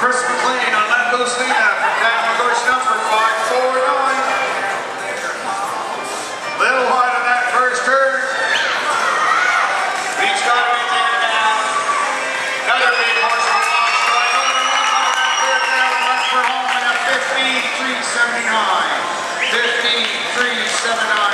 Chris McLean on Let Loose Lena from Daniel Gorsh number 549. Little hard on that first turn. He's got it there now. Another big horse on the long strike. Over the run on that third down and run for home in a 15.379. 15.379.